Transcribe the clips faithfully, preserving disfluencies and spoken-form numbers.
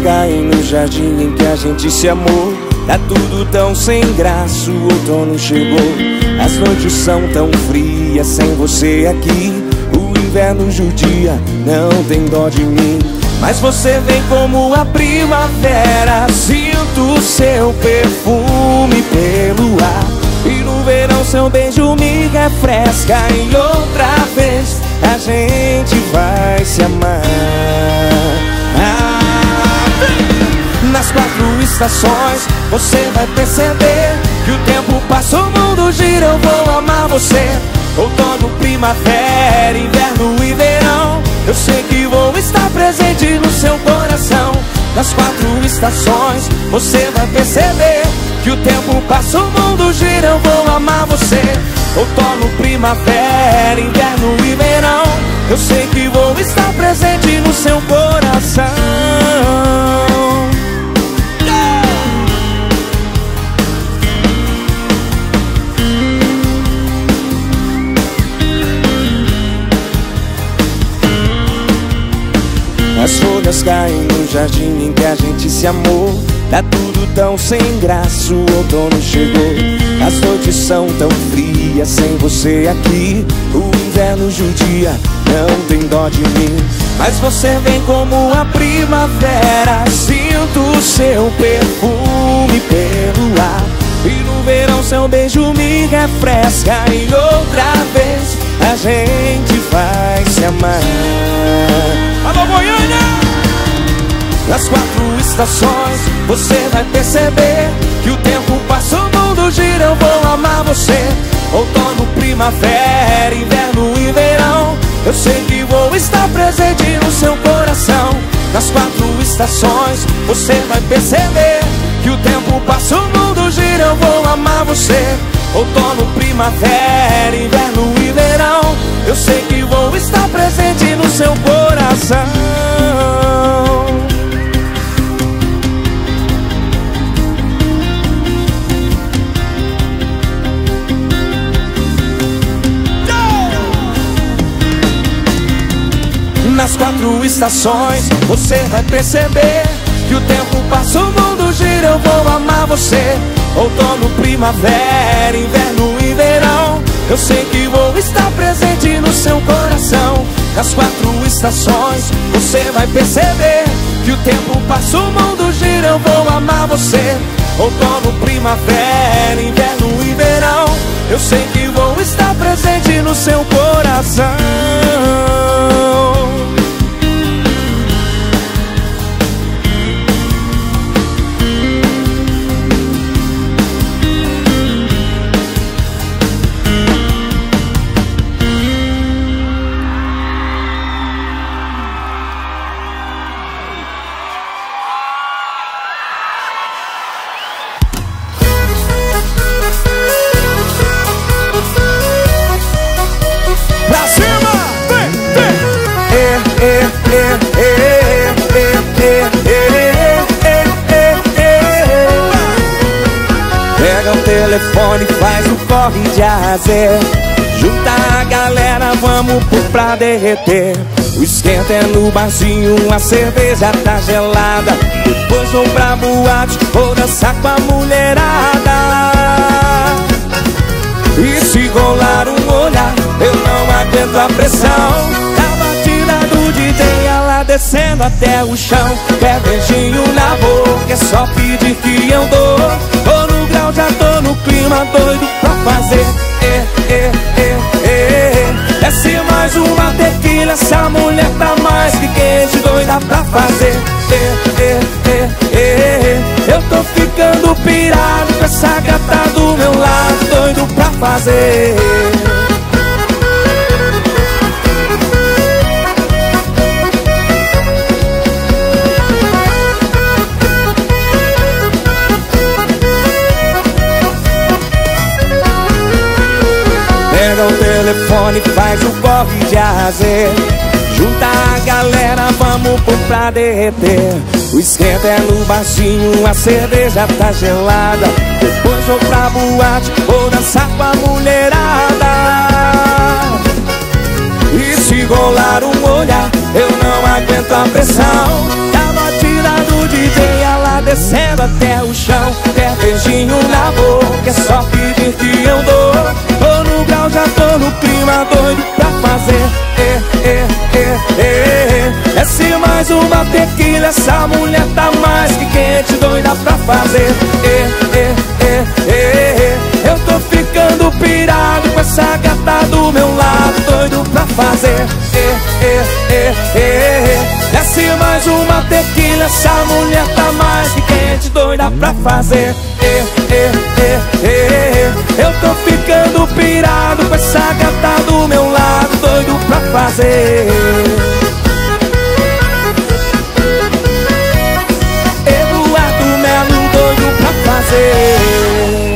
caem no jardim em que a gente se amou. Tá tudo tão sem graça, o outono chegou. As noites são tão frias sem você aqui. O inverno judia, não tem dó de mim. Mas você vem como a primavera. Sinto seu perfume pelo ar. E no verão seu beijo me refresca. E outra vez a gente vai se amar. ah, Nas quatro estações você vai perceber que o tempo passa, o mundo gira, eu vou amar você. Outono, primavera, inverno e verão, eu sei que vou estar presente no seu coração. Nas quatro estações você vai perceber que o tempo passa, o mundo gira, eu vou amar você. Outono, primavera, inverno e verão, eu sei que vou estar presente no seu coração. As folhas caem no jardim em que a gente se amou. Tá tudo tão sem graça, o outono chegou. As noites são tão frias sem você aqui. O inverno judia, não tem dó de mim. Mas você vem como a primavera. Sinto seu perfume pelo ar. E no verão seu beijo me refresca. E outra vez a gente vai se amar. Alô, Goiânia! Nas quatro estações você vai perceber que o tempo passa, o mundo gira, eu vou amar você. Outono, primavera, inverno e verão, eu sei que vou estar presente no seu coração. Nas quatro estações você vai perceber que o tempo passa, o mundo gira, eu vou amar você. Outono, primavera, inverno e verão, eu sei que vou estar presente no seu coração. Nas quatro estações você vai perceber que o tempo passa, o mundo gira, eu vou amar você. Outono, primavera, inverno e verão, eu sei que vou estar presente no seu coração. Nas quatro estações você vai perceber que o tempo passa, o mundo gira, eu vou amar você. Outono, primavera, inverno e verão, eu sei que vou estar presente no seu coração. Pega o telefone, faz o corre de azer. Junta a galera, vamos pôr pra derreter. O esquenta é no barzinho, a cerveja tá gelada. Depois vou pra boate, vou dançar com a mulherada. E se rolar um olhar, eu não aguento a pressão. D J, ela descendo até o chão. Quer beijinho na boca, é só pedir que eu dou. Tô no grau, já tô no clima, doido pra fazer. Eh, eh, eh, eh. Desce mais uma tequila, essa mulher tá mais que quente, doida pra fazer. Eh, eh, eh, eh. Eu tô ficando pirado com essa gata do meu lado, doido pra fazer. Pega o telefone, faz o corre de azer. Junta a galera, vamos pôr pra derreter. O esquenta é no barzinho, a cerveja tá gelada. Depois vou pra boate, vou dançar com a mulherada. E se rolar um olhar, eu não aguento a pressão. A batida do D beijinho na boca, é só pedir que eu dou. Tô no grau, já tô no clima doido pra fazer. Eh, eh, eh, eh. Desce mais uma tequila, essa mulher tá mais que quente, doida pra fazer. Eh, eh, eh, eh. Eu tô ficando pirado com essa gata do meu lado, doido pra fazer. Eh, eh, eh, eh. Desce mais uma tequila, essa mulher tá mais que quente, doida pra fazer. Eh, eh, eh, eh. Eu tô ficando pirado com essa gata do meu lado, doido pra fazer. Eduardo Melo, doido pra fazer.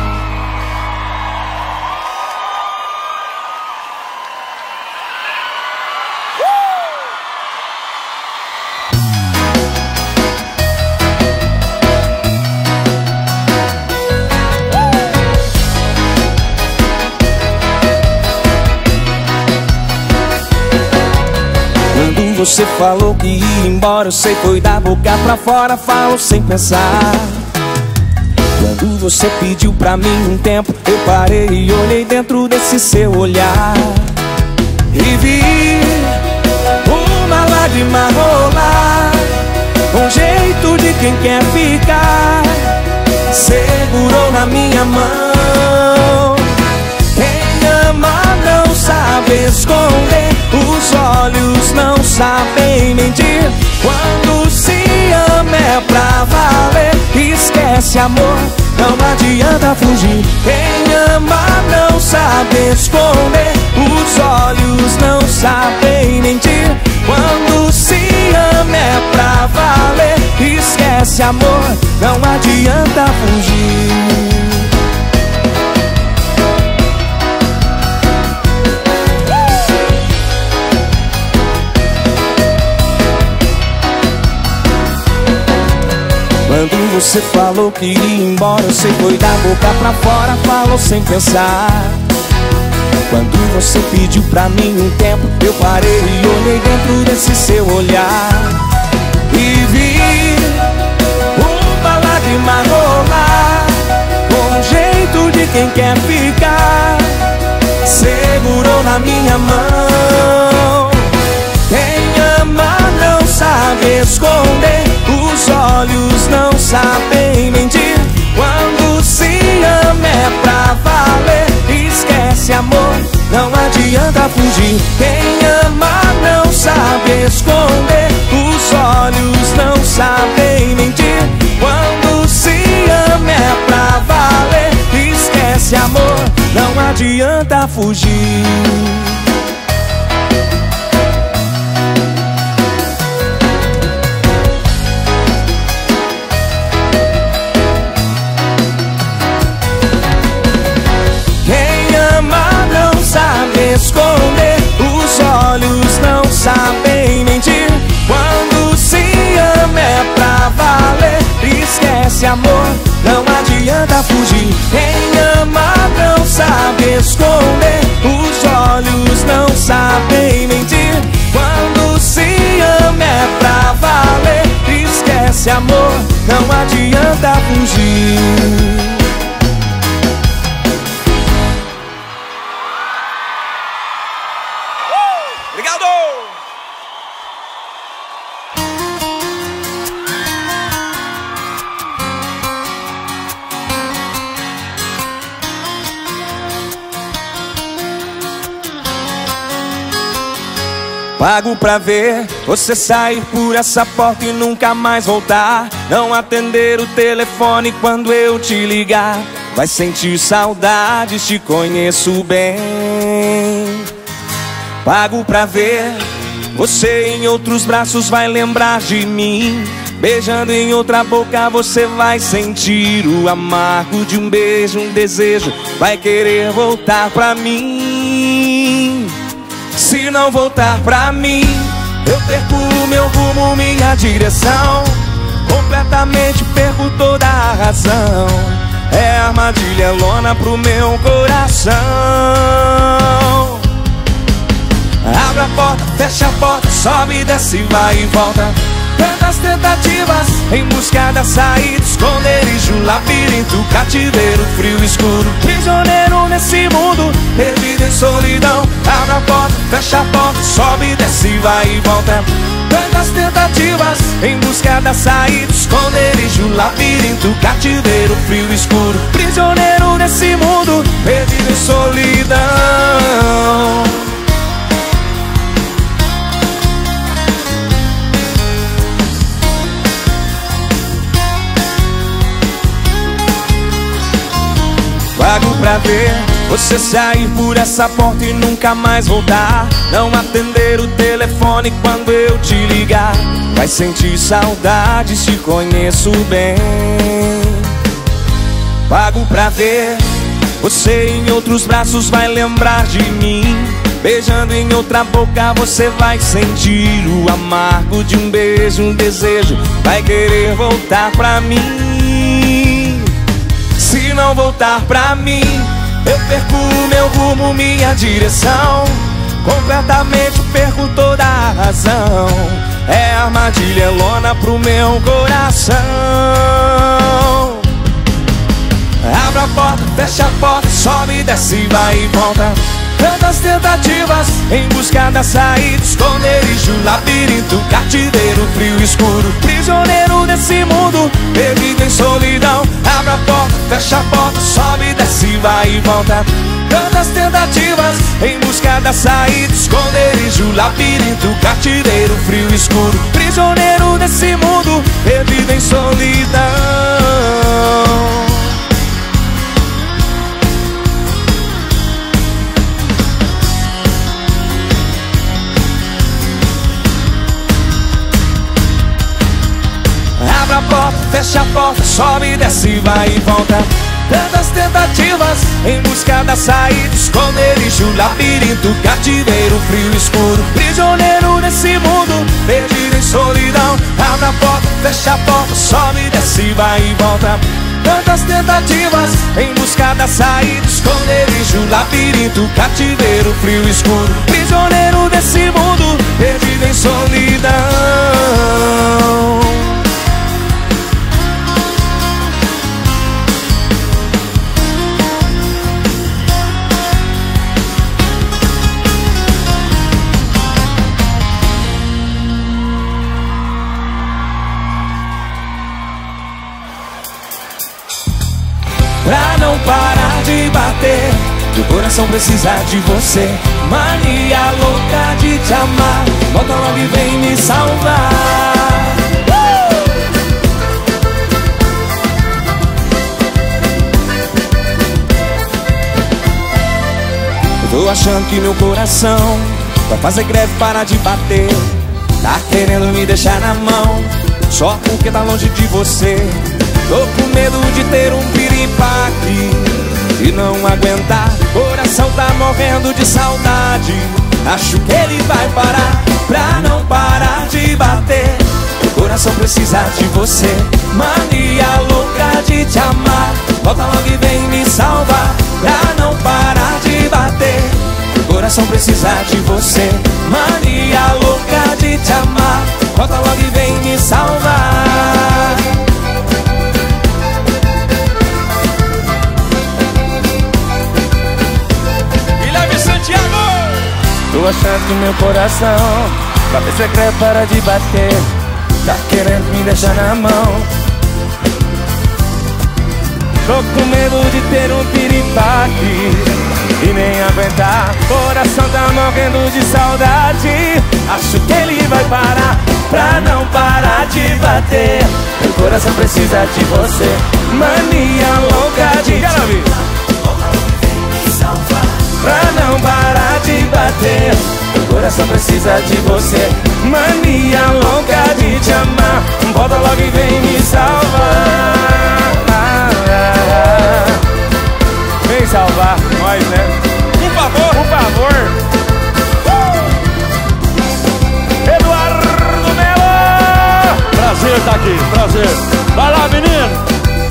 Você falou que ia embora, eu sei, foi da boca pra fora, falou sem pensar. Quando você pediu pra mim um tempo, eu parei e olhei dentro desse seu olhar e vi uma lágrima rolar, com jeito de quem quer ficar. Segurou na minha mão. Quem ama não sabe esconder, os olhos não sabem mentir. Quando se ama é pra valer. Esquece, amor, não adianta fugir. Quem ama não sabe esconder, os olhos não sabem mentir. Quando se ama é pra valer. Esquece, amor, não adianta fugir. Quando você falou que ia embora, eu sei, foi da boca pra fora, falou sem pensar. Quando você pediu pra mim um tempo, eu parei e olhei dentro desse seu olhar e vi uma lágrima rolar, com jeito de quem quer ficar. Segurou na minha mão. Quem ama não sabe esconder, os olhos não sabem mentir. Quando se ama é pra valer. Esquece, amor, não adianta fugir. Quem ama não sabe esconder, os olhos não sabem mentir. Quando se ama é pra valer. Esquece, amor, não adianta fugir. Esconder, os olhos não sabem mentir. Quando se ama é pra valer. Esquece, amor, não adianta fugir. Quem ama não sabe esconder, os olhos não sabem mentir. Quando se ama é pra valer. Esquece, amor, não adianta fugir. Obrigado! Pago pra ver você sair por essa porta e nunca mais voltar. Não atender o telefone quando eu te ligar. Vai sentir saudades, te conheço bem. Pago pra ver você em outros braços, vai lembrar de mim. Beijando em outra boca você vai sentir o amargo de um beijo, um desejo. Vai querer voltar pra mim. Se não voltar pra mim, eu perco o meu rumo, minha direção. Completamente perco toda a razão. É armadilha, lona pro meu coração. Abre a porta, fecha a porta, sobe, desce, vai e volta. Tantas tentativas em busca da saída, esconderijo, labirinto, cativeiro, frio, escuro, prisioneiro nesse mundo, perdido em solidão. Abre a porta, fecha a porta, sobe, desce, vai e volta. Tantas tentativas em busca da saída, esconderijo, labirinto, cativeiro, frio, escuro, prisioneiro nesse mundo, perdido em solidão. Pago pra ver você sair por essa porta e nunca mais voltar. Não atender o telefone quando eu te ligar. Vai sentir saudade, te conheço bem. Pago pra ver você em outros braços, vai lembrar de mim. Beijando em outra boca você vai sentir o amargo de um beijo, um desejo. Vai querer voltar pra mim. Se não voltar pra mim, eu perco o meu rumo, minha direção. Completamente perco toda a razão. É armadilha, é lona pro meu coração. Abre a porta, fecha a porta, sobe, desce, vai e volta. Tantas tentativas em busca da saída, esconderijo, labirinto, cativeiro, frio, escuro, prisioneiro nesse mundo, perdido em solidão. Abre a porta, fecha a porta, sobe, desce, vai e volta. Tantas tentativas em busca da saída, esconderijo, labirinto, cativeiro, frio, escuro, prisioneiro nesse mundo, perdido em solidão. Abre a porta, fecha a porta, sobe, desce, vai e volta. Tantas tentativas em busca da saída, esconderijo, labirinto, cativeiro, frio, escuro, prisioneiro nesse mundo, perdido em solidão. Abre a porta, fecha a porta, sobe, desce, vai e volta. Tantas tentativas em busca da saída, esconderijo, labirinto, cativeiro, frio, escuro, prisioneiro nesse mundo, perdido em solidão. Pra não parar de bater, o coração precisa de você. Mania louca de te amar, volta logo e vem me salvar. Eu tô achando que meu coração vai fazer greve, parar de bater. Tá querendo me deixar na mão, só porque tá longe de você. Tô com medo de ter um piripaque e não aguentar. Coração tá morrendo de saudade, acho que ele vai parar. Pra não parar de bater, o coração precisa de você. Mania louca de te amar, volta logo e vem me salvar. Pra não parar de bater, o coração precisa de você. Mania louca de te amar, volta logo e vem me salvar. Tô achando que meu coração vai ver secreto, para de bater. Tá querendo me deixar na mão. Tô com medo de ter um piripaque e nem aguentar. Coração tá morrendo de saudade, acho que ele vai parar. Pra não parar de bater, meu coração precisa de você. Mania louca de te amar, pra não parar de bater, meu coração precisa de você. Mania louca de te amar, volta logo e vem me salvar. Vem salvar nós, né? Por favor, por favor. uh! Eduardo Melo! Prazer estar aqui, prazer. Vai lá, menino.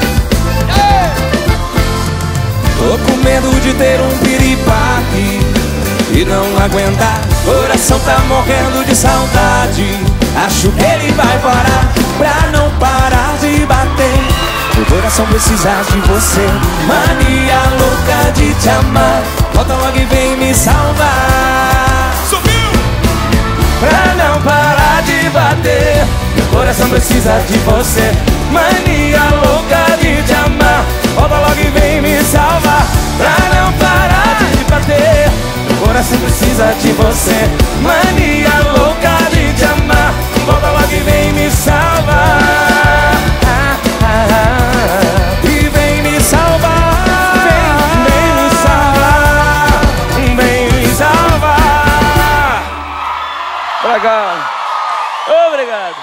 Tô com medo de ter um piripaque e não aguentar. Coração tá morrendo de saudade, acho que ele vai parar. pra não parar de bater. Meu coração precisa de você, mania louca de te amar. Volta logo e vem me salvar. Subiu! Pra não parar de bater. Meu coração precisa de você, mania louca de te amar. Volta logo e vem me salvar. Pra não parar de bater. Meu coração precisa de você, mania louca de te amar. Volta logo e vem me salvar. Ah, ah, ah. E vem me salvar. Vem, vem me salvar. Vem me salvar. Obrigado. Obrigado.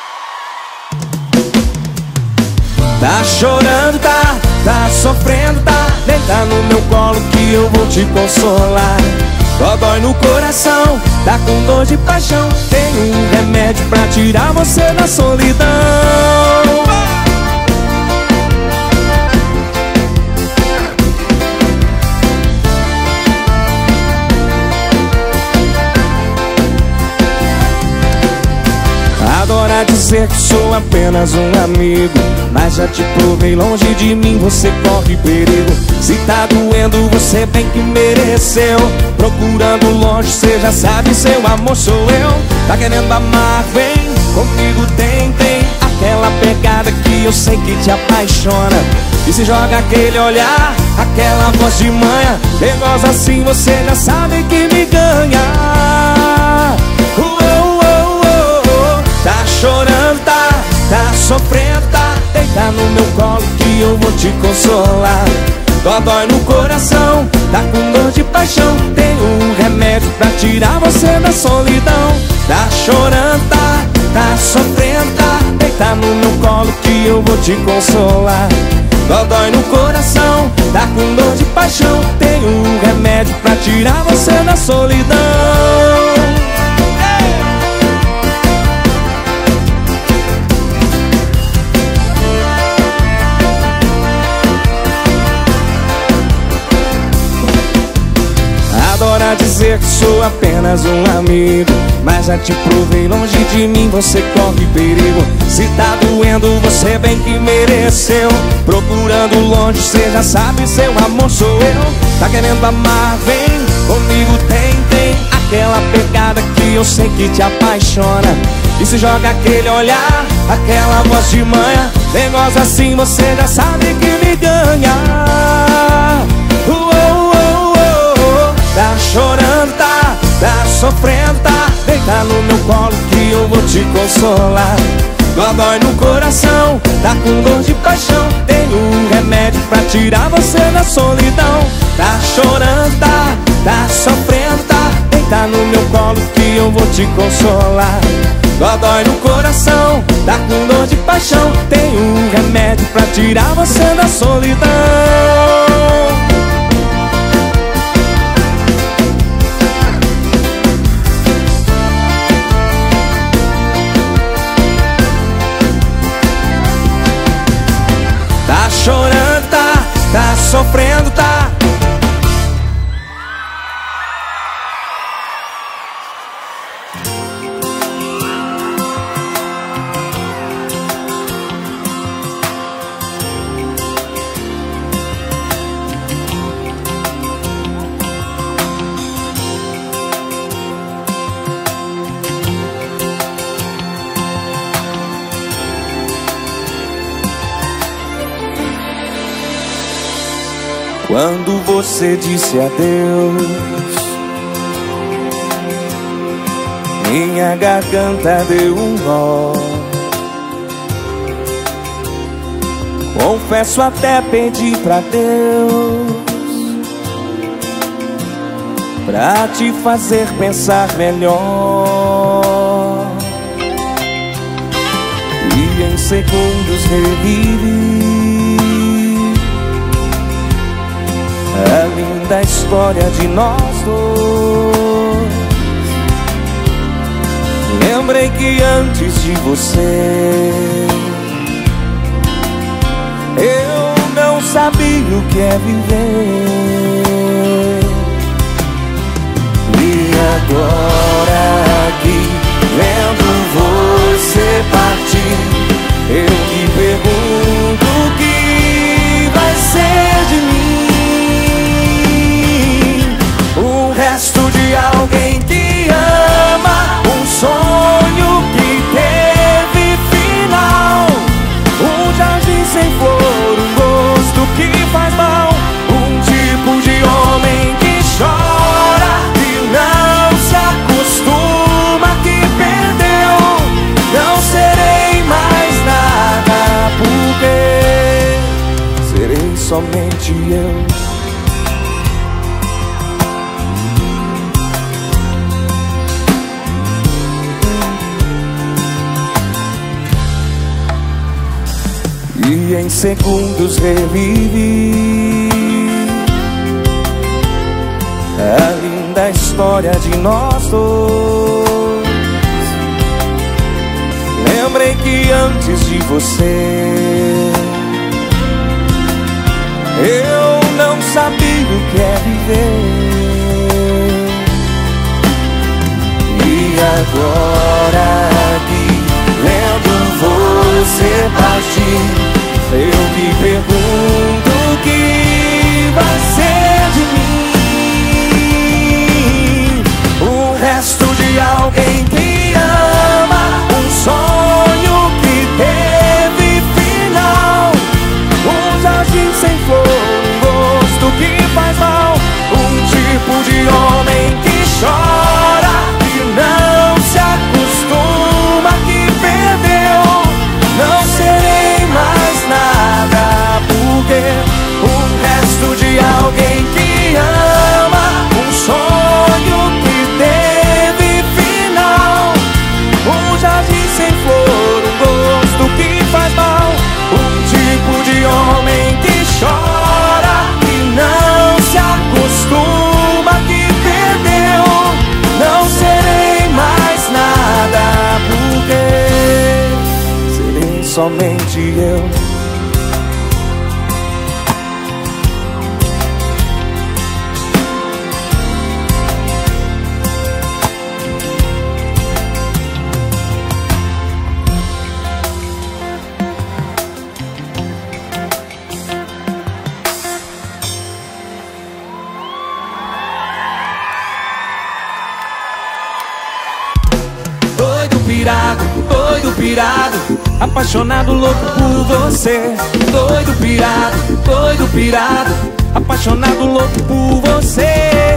Tá chorando, tá, tá sofrendo, tá. Deita no meu colo que eu vou te consolar. Só dói no coração, tá com dor de paixão. Tem um remédio pra tirar você da solidão. Adora dizer que sou apenas um amigo, mas já te provei, longe de mim você corre perigo. Se tá doendo, você bem que mereceu. Procurando longe, cê já sabe, seu amor sou eu. Tá querendo amar, vem comigo, tem, tem aquela pegada que eu sei que te apaixona. E se joga aquele olhar, aquela voz de manhã. Negócio assim você já sabe que me ganha. Tá chorando, tá, tá sofrendo, tá. Deita no meu colo que eu vou te consolar. Dó dói no coração, tá com dor de paixão. Tem um remédio pra tirar você da solidão. Tá chorando, tá, tá sofrendo, tá. Deita no meu colo que eu vou te consolar. Dó dói no coração, tá com dor de paixão. Tem um remédio pra tirar você da solidão. Adora dizer que sou apenas um amigo, mas já te provei, longe de mim você corre perigo. Se tá doendo, você bem que mereceu. Procurando longe, cê já sabe, seu amor sou eu. Tá querendo amar, vem comigo, tem, tem aquela pegada que eu sei que te apaixona. E se joga aquele olhar, aquela voz de manhã. Negócio assim você já sabe que me ganha. Tá chorando, tá, tá sofrendo, tá. Deita no meu colo que eu vou te consolar. Dó dói no coração, tá com dor de paixão. Tem um remédio pra tirar você da solidão. Tá chorando, tá, tá sofrendo, tá. Deita no meu colo que eu vou te consolar. Dó dói no coração, tá com dor de paixão. Tem um remédio pra tirar você da solidão. Tá chorando, tá, tá sofrendo, tá. Quando você disse adeus, minha garganta deu um nó. Confesso, até pedi pra Deus pra te fazer pensar melhor. E em segundos revivi a linda história de nós dois. Lembrei que antes de você eu não sabia o que é viver. E agora aqui, vendo você partir, Eu me pergunto o que vai ser de mim. O resto de alguém que ama, um sonho que teve final, um jardim sem flor, um gosto que faz mal, um tipo de homem que chora e não se acostuma, que perdeu. Não serei mais nada, porque serei somente eu. E em segundos revivi a linda história de nós dois. Lembrei que antes de você eu não sabia o que é viver. E agora que vendo você partir, eu me pergunto o que vai ser de mim. O resto de alguém que ama, um sonho que teve final, um jardim sem flor, um gosto que faz mal, um tipo de homem que chora e não se acostuma, que perdeu. Não serei mais nada, porque o resto de alguém que ama, um sonho que teve final, um jardim sem flor, um gosto que faz mal, um tipo de homem que chora e não se acostuma, que perdeu. Não serei mais nada, porque serei somente eu. Doido pirado, doido pirado, apaixonado, louco por você. Doido pirado, doido pirado, apaixonado, louco por você.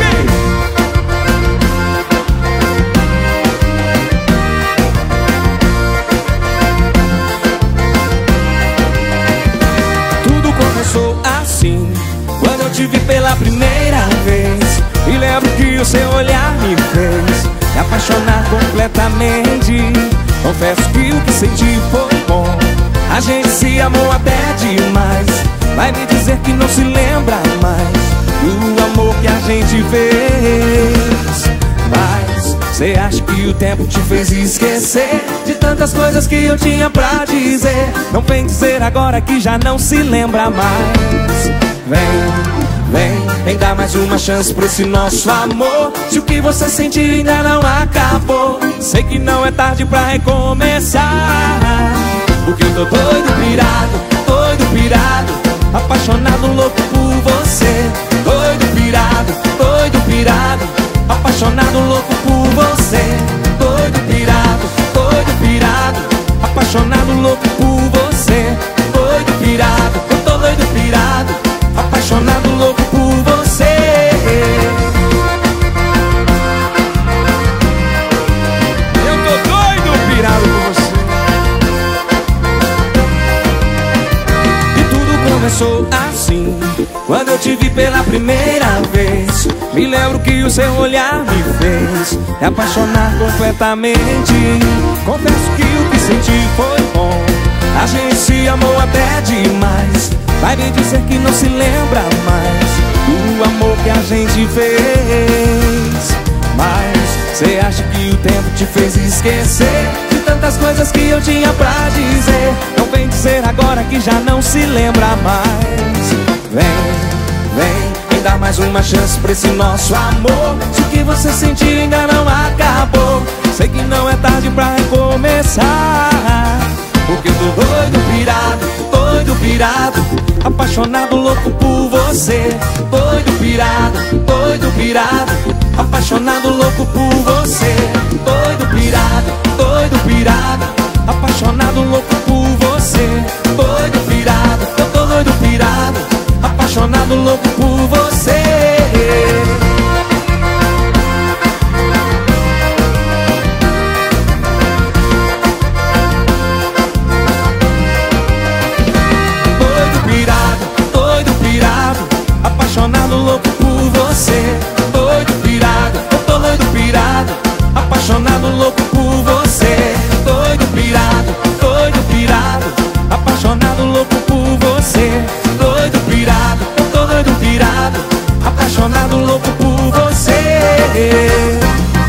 Tudo começou assim, quando eu te vi pela primeira vez. E lembro que o seu olhar me fez me apaixonar completamente. Confesso que o que senti foi bom, a gente se amou até demais. Vai me dizer que não se lembra mais do amor que a gente fez. Mas cê acha que o tempo te fez esquecer de tantas coisas que eu tinha pra dizer? Não vem dizer agora que já não se lembra mais. Vem, vem, vem dar mais uma chance pra esse nosso amor. Se o que você sente ainda não acabou, sei que não é tarde pra recomeçar. Porque eu tô doido pirado, doido pirado, apaixonado, louco por você. Doido pirado, doido pirado, apaixonado, louco por você. Doido pirado, doido pirado, apaixonado, louco por você. Doido pirado, eu tô doido pirado, apaixonado, louco por você. Eu tô doido pirado por você. E tudo começou assim, quando eu te vi pela primeira vez. Me lembro que o seu olhar me fez me apaixonar completamente. Confesso que o que senti foi bom, a gente se amou até demais. Vai me dizer que não se lembra mais do amor que a gente fez. Mas cê acha que o tempo te fez esquecer de tantas coisas que eu tinha pra dizer? Não vem dizer agora que já não se lembra mais. Vem, vem, vem dar mais uma chance pra esse nosso amor. Se o que você sentiu ainda não acabou, sei que não é tarde pra recomeçar. porque eu tô doido, pirado, doido, pirado, apaixonado, louco por você. Doido, pirado, doido, pirado, apaixonado, louco por você. Doido, pirado, doido, pirado, apaixonado, louco por você. Doido, pirado, eu tô doido, pirado, apaixonado, louco por você. Apaixonado, louco por você. Doido, pirado, eu tô doido, pirado, apaixonado, louco por você. Doido, pirado, doido, pirado, apaixonado, louco por você. Doido, pirado, eu tô doido, pirado, apaixonado, louco por você.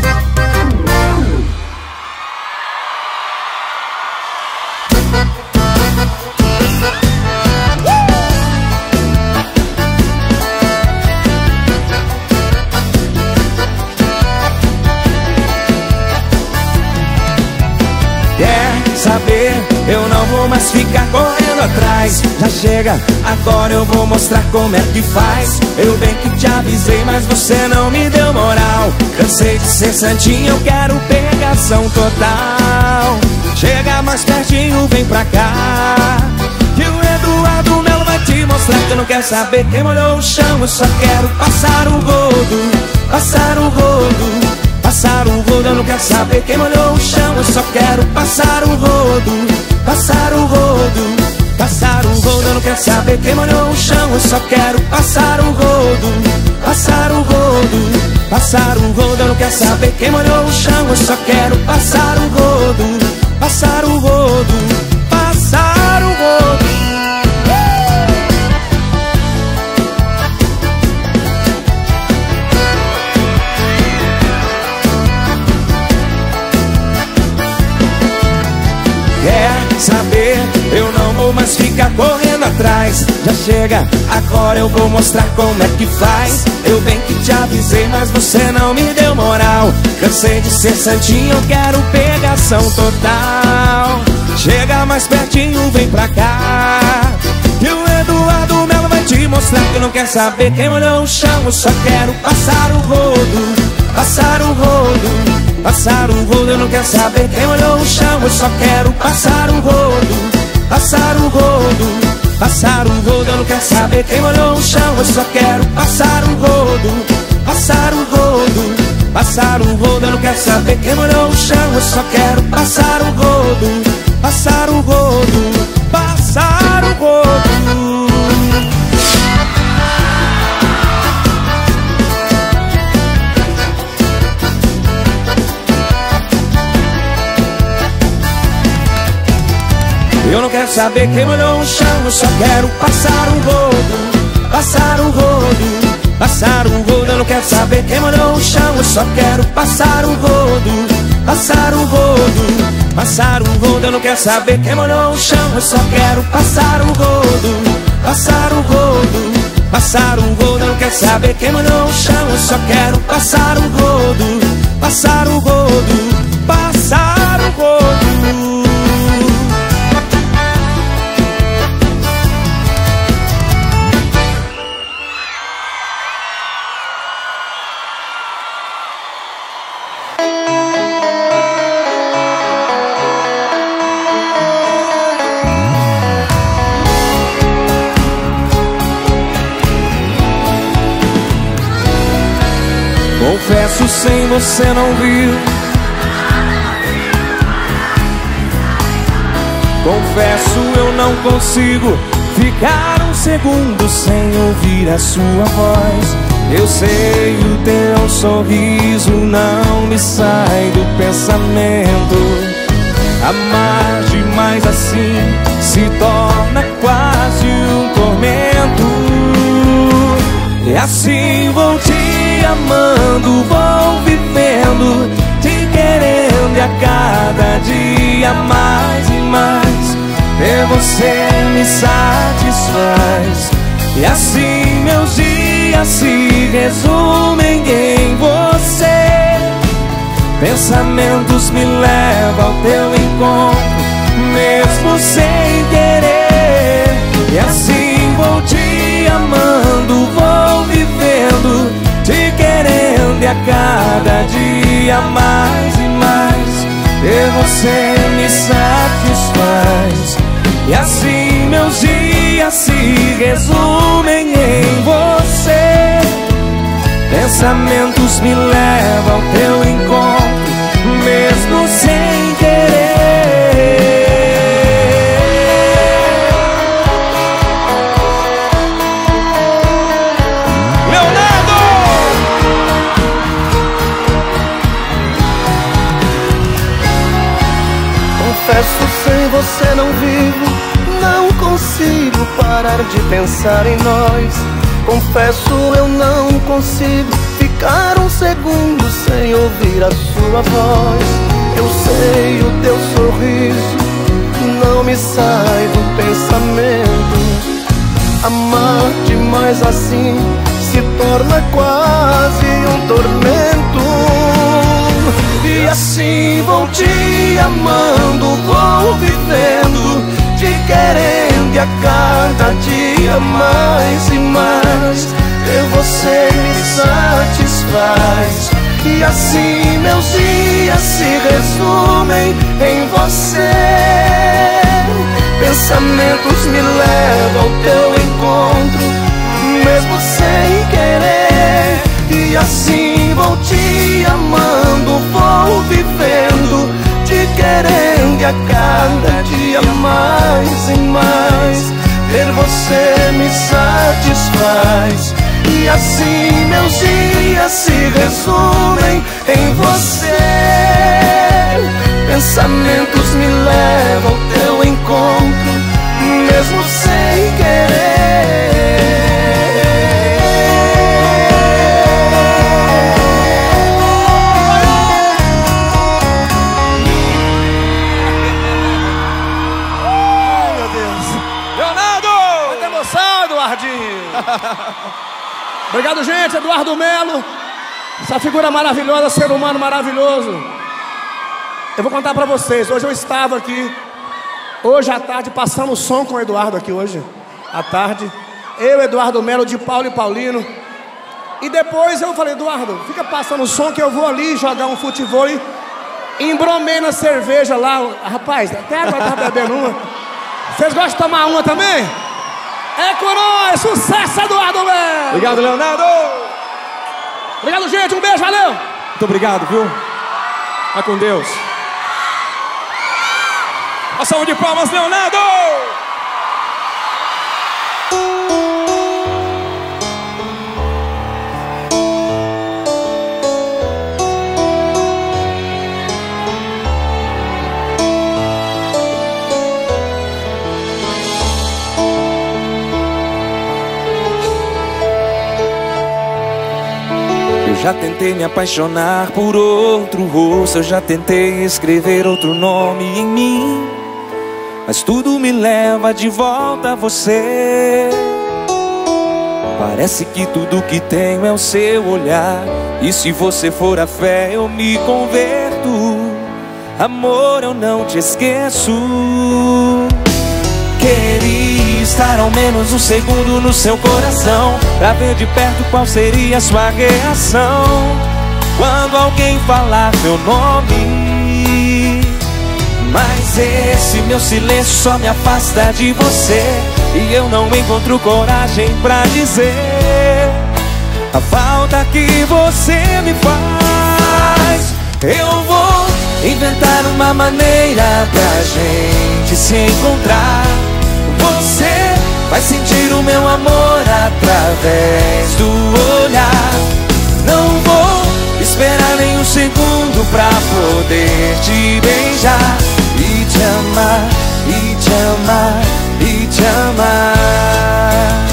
Saber, eu não vou mais ficar correndo atrás. Já chega, agora eu vou mostrar como é que faz. Eu bem que te avisei, mas você não me deu moral. Cansei de ser santinho, eu quero pegação total. Chega mais pertinho, vem pra cá, que o Eduardo Melo vai te mostrar que eu não quero saber quem molhou o chão. Eu só quero passar o rodo, passar o rodo, passar o rodo. Eu não quero saber quem molhou o chão. Eu só quero passar o rodo, passar o rodo, passar o rodo. Eu não quero saber quem molhou o chão. Eu só quero passar o rodo, passar o rodo, passar o rodo. Eu não quero saber quem molhou o chão. Eu só quero passar o rodo, passar o rodo, passar o rodo. Quer saber? Eu não vou mais ficar correndo atrás. Já chega, agora eu vou mostrar como é que faz. Eu bem que te avisei, mas você não me deu moral. Cansei de ser santinho, eu quero pegação total. Chega mais pertinho, vem pra cá, que o Eduardo Melo vai te mostrar que eu não quero saber quem molhou o chão. Eu só quero passar o rodo, passar o rodo, passar o rodo. Eu não quero saber quem molhou o chão. Eu só quero passar o rodo, passar o rodo, passar o rodo. Eu não quero saber quem molhou o chão. Eu só quero passar o rodo, passar o rodo, passar o rodo. Eu não quero saber quem molhou o chão. Eu só quero passar o rodo, passar o rodo, passar o rodo. Eu não quero saber quem molhou o chão. Eu só quero passar o rodo, passar o rodo, passar o rodo. Eu não quero saber quem molhou o chão. Eu só quero passar o rodo, passar o rodo, passar o rodo. Eu não quero saber quem molhou o chão. Eu só quero passar o rodo, passar o rodo, passar o rodo. Eu não quero saber quem molhou o chão. Eu só quero passar o rodo, passar o rodo, passar o rodo. Confesso, sem você não viu. Confesso, eu não consigo ficar um segundo sem ouvir a sua voz. Eu sei, o teu sorriso não me sai do pensamento. Amar demais assim se torna quase um tormento. E assim vou te amando, vou vivendo, te querendo, e a cada dia mais e mais ter você me satisfaz. E assim meus dias se resumem em você. Pensamentos me levam ao teu encontro, mesmo sem querer. E assim vou te amando, vou vivendo, te querendo, e a cada dia mais e mais ter você me satisfaz. E assim meus dias se resumem em você. Pensamentos me levam ao teu encontro, mesmo sem querer. Leonardo! Confesso, sem você não vivo, não consigo parar de pensar em nós. Confesso, eu não consigo ficar um segundo sem ouvir a sua voz. Eu sei, o teu sorriso não me sai do pensamento. Amar demais assim se torna quase um tormento. E assim vou te amando, vou vivendo, te querendo, e a cada dia mais e mais ter você me satisfaz. E assim meus dias se resumem em você. Pensamentos me levam ao teu encontro, mesmo sem querer. E assim vou te amando, vou vivendo, te querendo, e a cada dia mais e mais ter você me satisfaz. E assim meus dias se resumem em você. Pensamentos me levam ao teu encontro, mesmo sem querer. Obrigado, gente. Eduardo Melo, essa figura maravilhosa, ser humano maravilhoso. Eu vou contar pra vocês. Hoje eu estava aqui, hoje à tarde, passamos som com o Eduardo aqui hoje à tarde. Eu, Eduardo Melo, de Paulo e Paulino. E depois eu falei, Eduardo, fica passando som que eu vou ali jogar um futebol. Embromei na cerveja lá. Rapaz, até agora tá bebendo uma. Vocês gostam de tomar uma também? É com nós, sucesso, Eduardo Melo! Obrigado, Leonardo! Obrigado, gente, um beijo, valeu! Muito obrigado, viu? Vai com Deus. A salva de palmas, Leonardo! Já tentei me apaixonar por outro rosto, eu já tentei escrever outro nome em mim, mas tudo me leva de volta a você. Parece que tudo que tenho é o seu olhar, e se você for a fé eu me converto. Amor, eu não te esqueço. Queria estar ao menos um segundo no seu coração, pra ver de perto qual seria a sua reação quando alguém falar meu nome. Mas esse meu silêncio só me afasta de você, e eu não encontro coragem pra dizer a falta que você me faz. Eu vou inventar uma maneira pra gente se encontrar. Você vai sentir o meu amor através do olhar. Não vou esperar nem um segundo pra poder te beijar e te amar, e te amar, e te amar.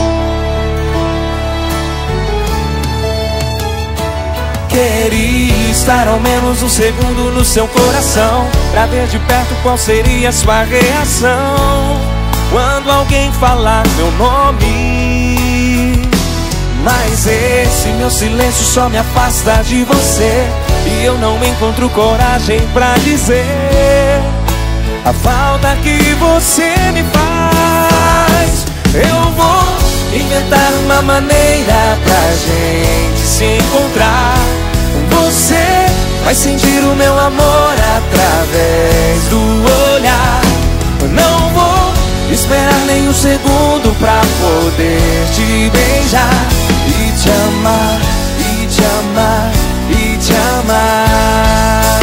Queria estar ao menos um segundo no seu coração, pra ver de perto qual seria a sua reação quando alguém falar meu nome. Mas esse meu silêncio só me afasta de você, e eu não encontro coragem pra dizer a falta que você me faz. Eu vou inventar uma maneira pra gente se encontrar. Você vai sentir o meu amor através do olhar. Eu não vou esperar nem um segundo pra poder te beijar e te amar, e te amar, e te amar.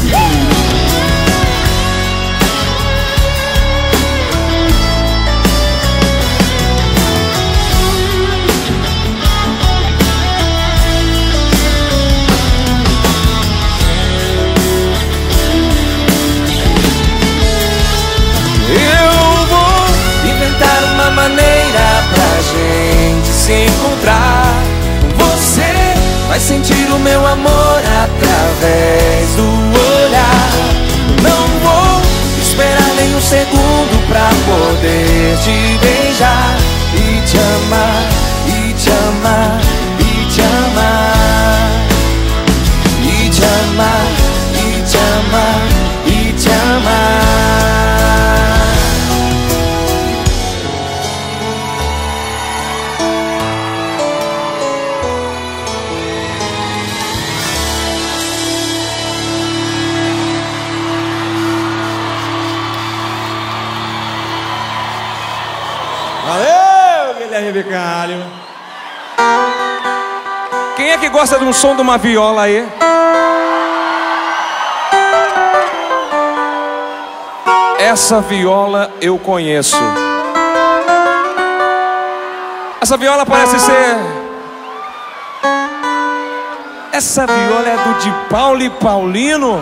Uma maneira pra gente se encontrar. Você vai sentir o meu amor através do olhar. Não vou esperar nem um segundo pra poder te beijar e te amar, e te amar, e te amar, e te amar, e te amar, e te amar. Valeu, Guilherme Bicalho. Quem é que gosta de um som de uma viola aí? Essa viola eu conheço. Essa viola parece ser... Essa viola é do de Paulo e Paulino.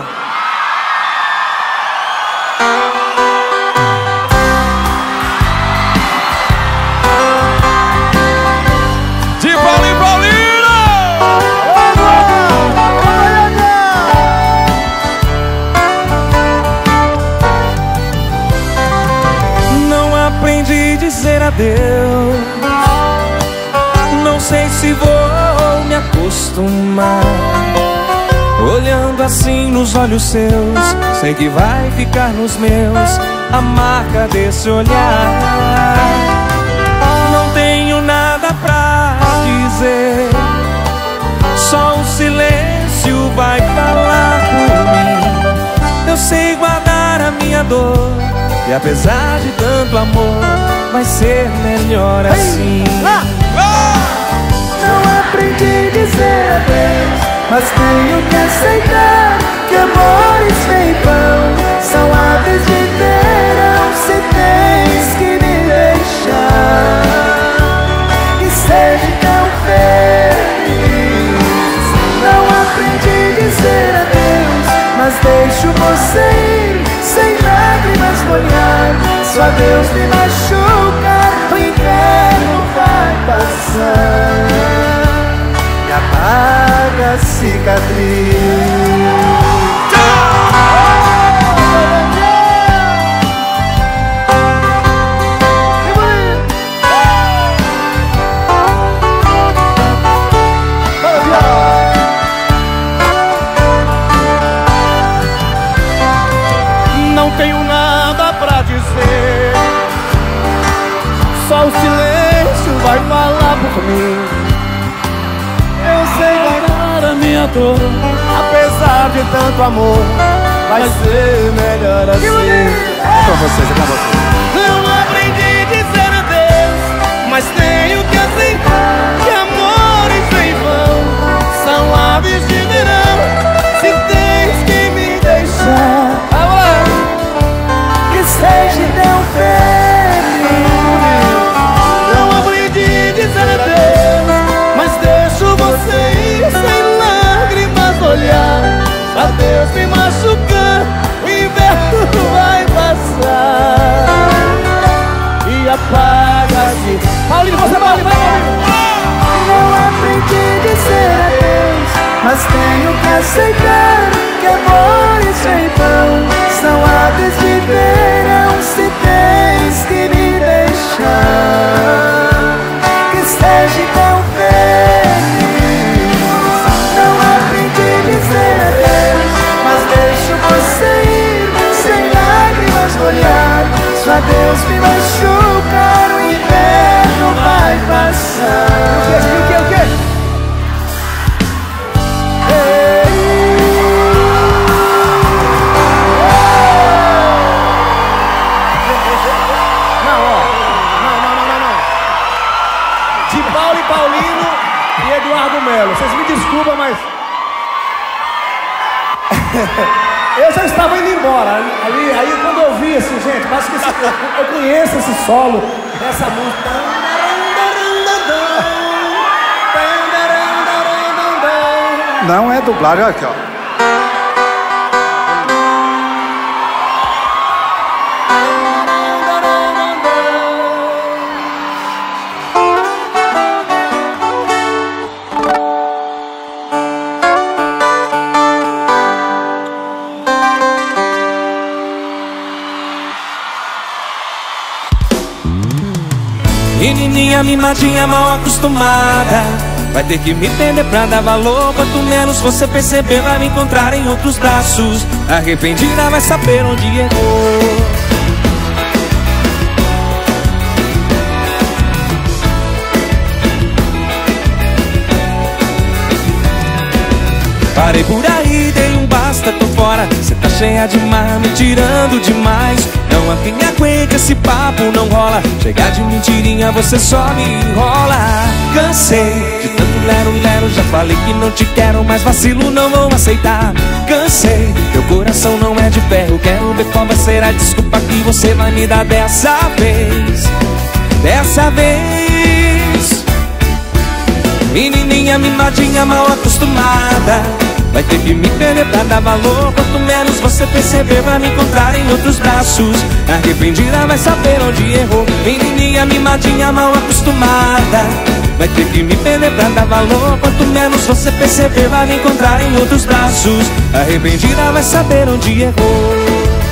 Adeus. Não sei se vou me acostumar. Olhando assim nos olhos seus, sei que vai ficar nos meus a marca desse olhar. Não tenho nada pra dizer, só o silêncio vai falar por mim. Eu sei guardar a minha dor, e apesar de tanto amor, vai ser melhor assim. Não aprendi a dizer adeus, mas tenho que aceitar que amores vêm vão, são aves de verão. Se tens que me deixar, que seja tão feliz. Não aprendi a dizer adeus, mas deixo você ir sem lágrimas molhar. Só Deus me machuca, o inverno vai passar e apaga a cicatriz. Não tenho nada pra dizer, só o silêncio vai falar por mim. Eu sei guardar a minha dor, apesar de tanto amor, vai ser melhor assim. É pra vocês, é pra vocês. Não aprendi a dizer adeus, mas tenho que aceitar que amores vêm vão, são aves de verão. Se tens que me deixar, seja tão feliz. não aprendi a dizer adeus, mas deixo você ir sem lágrimas olhar. Pra Deus me machucar, o inverno vai passar e apaga-se. Paulinho, você vai, vai, vai. Não aprendi a dizer adeus, mas mas tenho que aceitar que amores em vão são aves de verão. Se tens que me deixar, que seja então feliz. Não aprendi a dizer adeus, mas deixo você ir sem lágrimas no olhar. Se o adeus me machucar, o inverno vai passar. O que, o que, o que? Não, ó. Não, não, não, não, não. De Paulo e Paulino e Eduardo Melo. Vocês me desculpam, mas... eu já estava indo embora. Ali, aí quando eu vi assim, gente, mas que esse, eu, eu conheço esse solo dessa música. Não é dublagem, olha aqui, ó. Menininha mimadinha mal acostumada, vai ter que me entender pra dar valor. Quanto menos você perceber, vai me encontrar em outros braços. Arrependida vai saber onde errou. Parei por aí, dei um basta, tô fora. Cê tá cheia de mar, me tirando demais. Não há quem aguente, esse papo não rola. Chegar de mentirinha, você só me enrola. Cansei de tanto lero-lero, já falei que não te quero, mas vacilo não vão aceitar. Cansei, teu coração não é de ferro. Quero ver qual vai ser a desculpa que você vai me dar dessa vez. Dessa vez. Menininha mimadinha mal acostumada, vai ter que me entender pra dar valor. Quanto menos você perceber, vai me encontrar em outros braços. Arrependida vai saber onde errou. Menininha mimadinha mal acostumada, vai ter que me entender pra dar valor. Quanto menos você perceber, vai me encontrar em outros braços. Arrependida vai saber onde errou.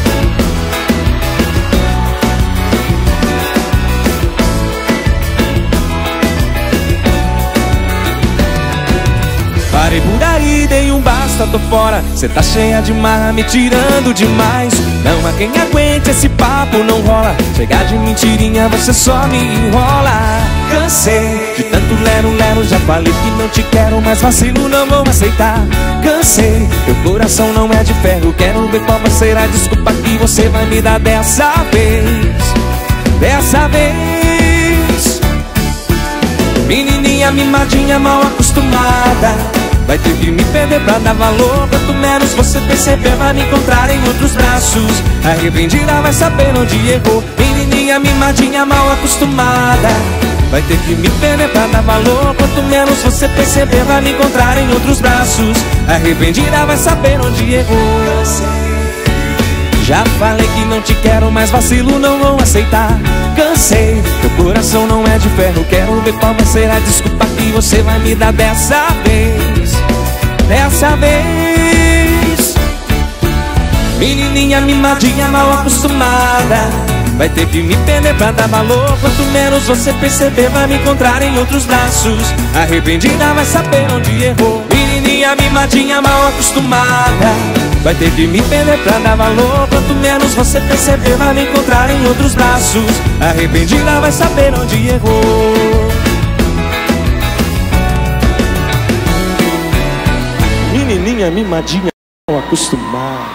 Parei por aí, dei um basta, tô fora. Cê tá cheia de marra, me tirando demais. Não há quem aguente, esse papo não rola. Chegar de mentirinha, você só me enrola. Cansei de tanto lero-lero, já falei que não te quero, mas vacilo não vou aceitar. Cansei, teu coração não é de ferro. Quero ver qual vai ser a desculpa que você vai me dar dessa vez. Dessa vez. Menininha mimadinha mal acostumada, vai ter que me perder pra dar valor. Quanto menos você perceber, vai me encontrar em outros braços. Arrependida vai saber onde errou. Menininha mimadinha mal acostumada, vai ter que me perder pra dar valor. Quanto menos você perceber, vai me encontrar em outros braços. Arrependida vai saber onde errou. Já falei que não te quero, mas vacilo não vou aceitar. Cansei, teu coração não é de ferro. Quero ver qual vai ser a desculpa que você vai me dar dessa vez. Dessa vez. Menininha mimadinha mal acostumada, vai ter que me entender pra dar valor. Quanto menos você perceber, vai me encontrar em outros braços. Arrependida vai saber onde errou. Menininha mimadinha mal acostumada, vai ter que me entender pra dar valor. Quanto menos você perceber, vai me encontrar em outros braços. Arrependida vai saber onde errou. Menininha mimadinha mal acostumada.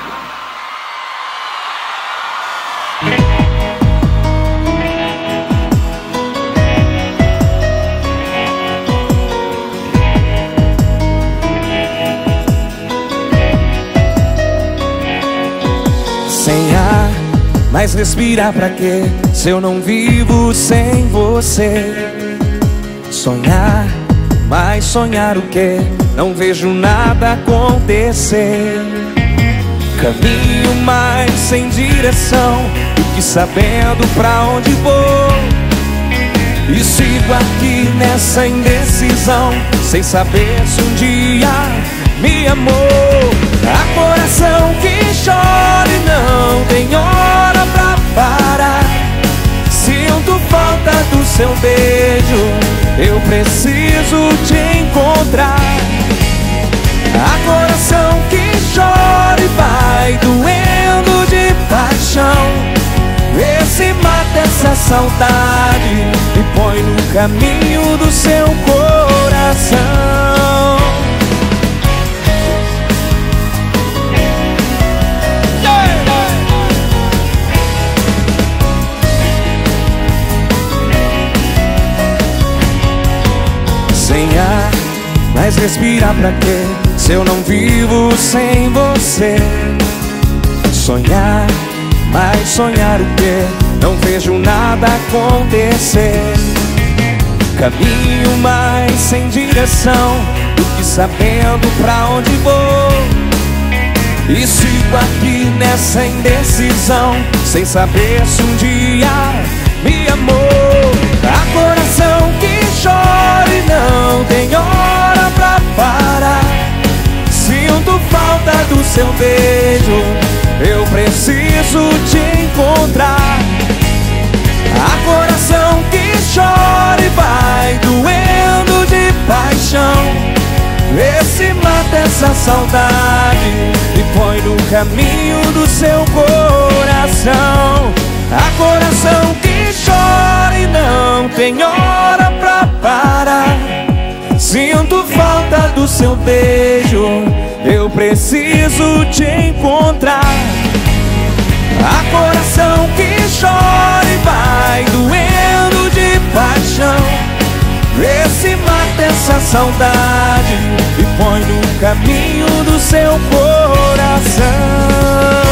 Sem ar, mas respirar pra quê? Se eu não vivo sem você. Sonhar, mas sonhar o quê? Não vejo nada acontecer. Caminho, mas sem direção, do que sabendo pra onde vou. E sigo aqui nessa indecisão, sem saber se um dia me amou. Há coração que chora e não tem hora pra parar. Sinto falta do seu beijo, eu preciso te encontrar. Há coração que chora e vai doendo de paixão. Vê se mata essa saudade e põe no caminho do seu coração. Sem ar, mas respirar pra quê? Se eu não vivo sem você. Sonhar, mas sonhar o quê? Não vejo nada acontecer. Caminho mais sem direção do que sabendo pra onde vou. E sigo aqui nessa indecisão, sem saber se um dia me amou. Há coração que chora e não tem hora pra parar. Sinto falta do seu beijo, eu preciso te encontrar. Há coração que chora e vai doendo de paixão. Vê se mata essa saudade e põe no caminho do seu coração. Há coração que chora e não tem hora pra parar. Sinto falta do seu beijo, eu preciso te encontrar. Há coração que chora e vai doendo de paixão. Vê se mata essa saudade e põe no caminho do seu coração.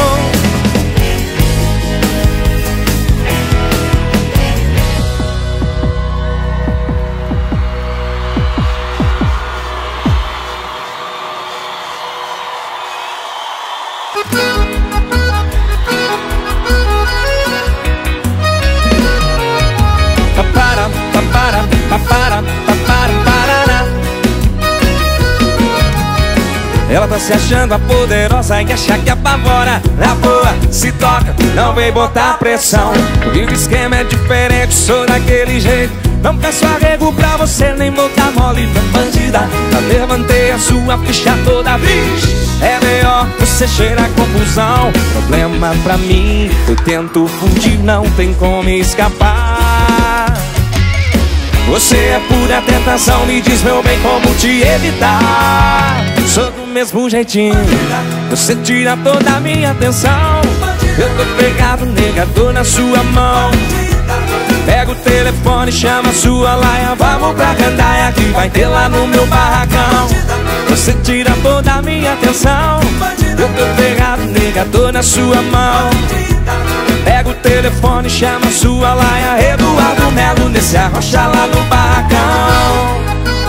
Ela tá se achando a poderosa e acha que apavora. Na boa, se toca, não vem botar pressão. E o esquema é diferente, sou daquele jeito. Não peço arrego pra você, nem botar mole pra bandida. Já levantei a sua ficha toda vez. É melhor você cheirar confusão. Problema pra mim, eu tento fugir, não tem como escapar. Você é pura tentação, me diz meu bem como te evitar. Sou do mesmo jeitinho, você tira toda a minha atenção. Eu tô pegado, negador na sua mão. Pega o telefone, chama a sua laia. Vamos pra gandaia que vai ter lá no meu barracão. Você tira toda a minha atenção. Eu tô pegado, negador na sua mão. Pega o telefone, chama a sua laia. Eduardo Melo nesse arrocha lá no barracão.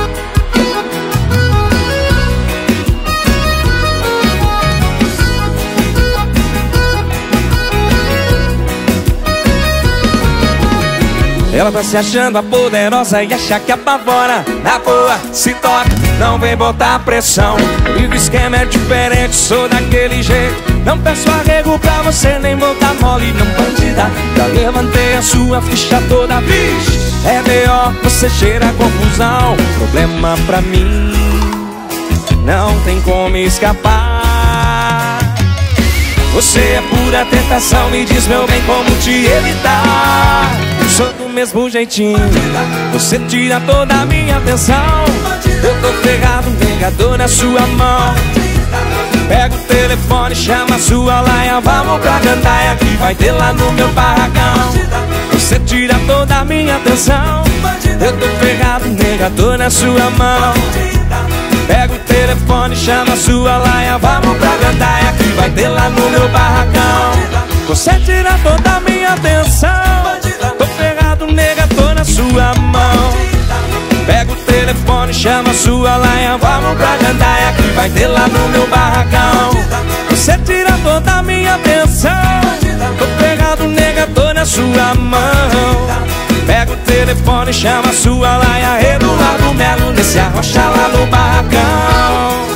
Ela tá se achando a poderosa e acha que apavora. Na boa, se toca, não vem botar pressão. E o esquema é diferente, sou daquele jeito. Não peço arrego pra você, nem botar mole, não bandida. Já levantei a sua ficha toda vez. É melhor você cheirar confusão. Problema pra mim, não tem como escapar. Você é pura tentação, me diz meu bem como te evitar. Sou do mesmo jeitinho, você tira toda a minha atenção. Eu tô pegado, negador na sua mão. Pega o telefone, chama a sua laia. Vamos pra gandaia que vai ter lá no meu barracão. Você tira toda a minha atenção. Eu tô pegado, negador na sua mão. Pega o telefone, chama a sua laia. Vamos pra gandaia que vai ter lá no meu barracão. Você tira toda a minha atenção. Tô pegado, nega, tô na sua mão. Pega o telefone, chama a sua laia. Vamos pra gandaia que vai ter lá no meu barracão. Você tira toda a minha atenção. Tô pegado, nega, tô na sua mão. Pega o telefone, telefone, chama sua laia, Eduardo Melo, nesse arrocha lá no barracão.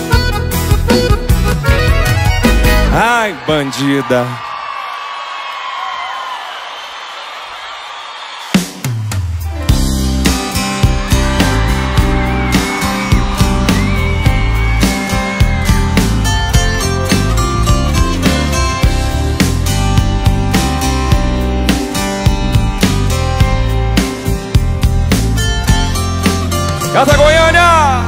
Ai, bandida. Casa Goiânia!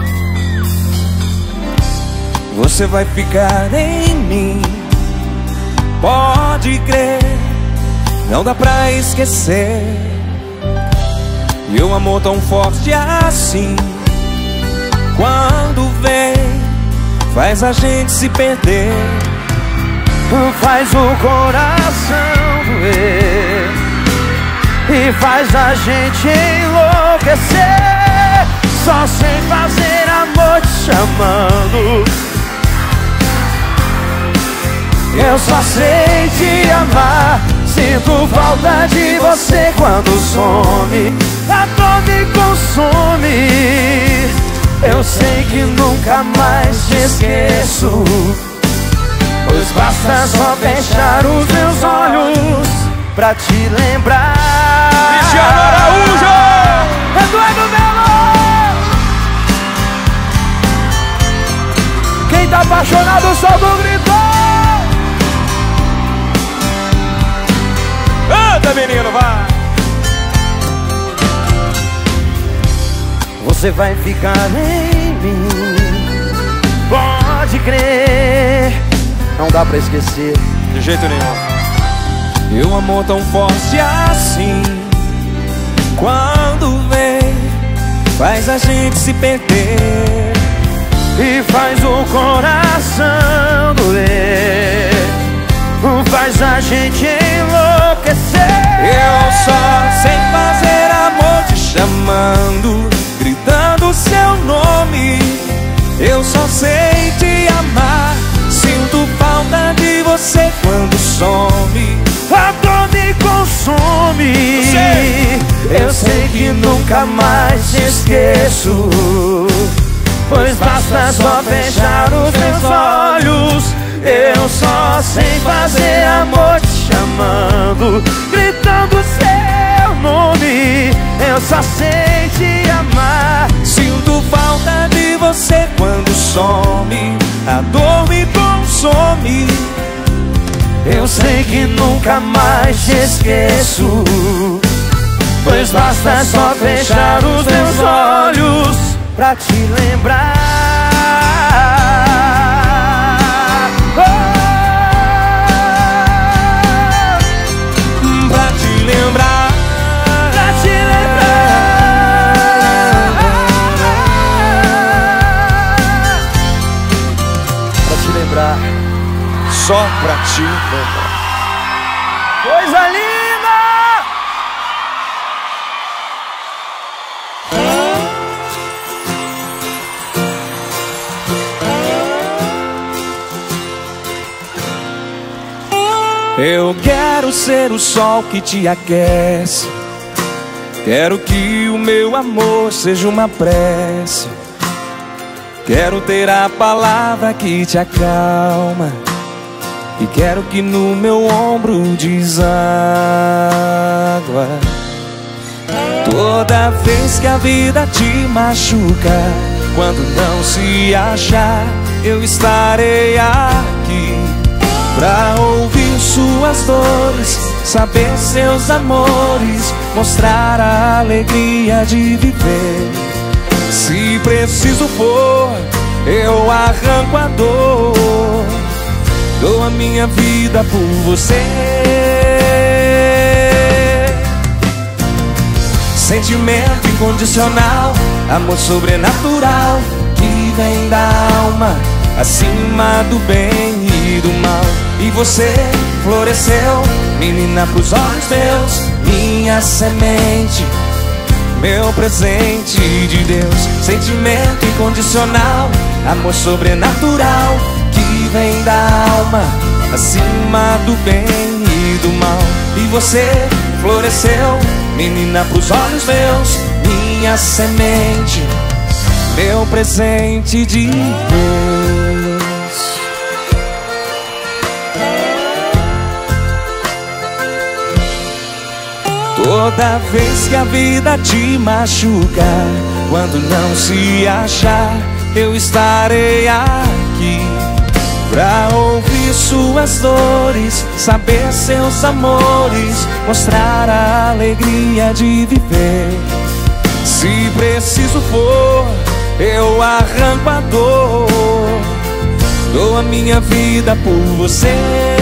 Você vai ficar em mim, pode crer, não dá pra esquecer. E um amor tão forte assim, quando vem, faz a gente se perder, faz o coração doer e faz a gente enlouquecer. Só sem fazer amor te chamando, eu só sei te amar. Sinto falta de você quando some, a dor me consome. Eu sei que nunca mais te esqueço, pois basta só fechar os meus olhos pra te lembrar. Cristiano Araújo! Eduardo Melo! Quem tá apaixonado, solta o grito! Anda, menino, vai! Você vai ficar em mim, pode crer, não dá pra esquecer De jeito nenhum. e um amor tão forte assim, quando vem, faz a gente se perder e faz o coração doer, faz a gente enlouquecer. Eu só sei fazer amor te chamando, gritando seu nome. Eu só sei te amar, sinto falta de você quando some, A dor me consome. Eu sei que nunca mais te esqueço, pois basta só fechar os meus olhos. Eu só sei fazer amor te chamando, gritando seu nome. Eu só sei te amar. sinto falta de você quando some, a dor me consome. Eu sei que nunca mais te esqueço, pois basta só fechar os meus olhos pra te lembrar. Pra te lembrar, Pra te lembrar, pra te lembrar. só pra te lembrar. Coisa linda! Eu quero ser o sol que te aquece, quero que o meu amor seja uma prece, quero ter a palavra que te acalma, e quero que no meu ombro deságua. Toda vez que a vida te machuca, quando não se achar, eu estarei aqui pra ouvir suas dores, saber seus amores, mostrar a alegria de viver. Se preciso for, eu arranco a dor, dou a minha vida por você. Sentimento incondicional, amor sobrenatural, que vem da alma, acima do bem e do mal. E você floresceu, menina pros olhos meus, minha semente, meu presente de Deus. Sentimento incondicional, amor sobrenatural, que vem da alma, acima do bem e do mal. E você floresceu, menina pros olhos meus, minha semente, meu presente de Deus. Toda vez que a vida te machucar, quando não se achar, eu estarei aqui pra ouvir suas dores, saber seus amores, mostrar a alegria de viver. Se preciso for, eu arranco a dor, dou a minha vida por você.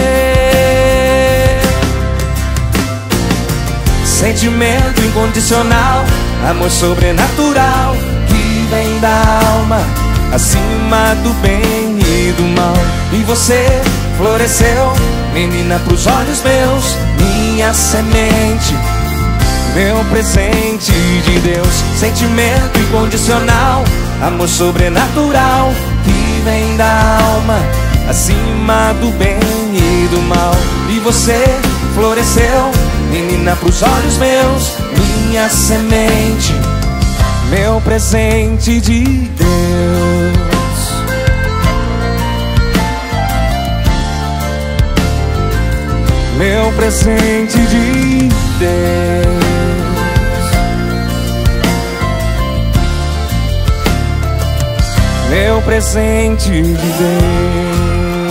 Sentimento incondicional, amor sobrenatural que vem da alma, acima do bem e do mal. E você floresceu, menina pros olhos meus, minha semente, meu presente de Deus. Sentimento incondicional, amor sobrenatural que vem da alma, acima do bem e do mal. E você floresceu, menina pros olhos meus, minha semente, meu presente de Deus. Meu presente de Deus. Meu presente de Deus.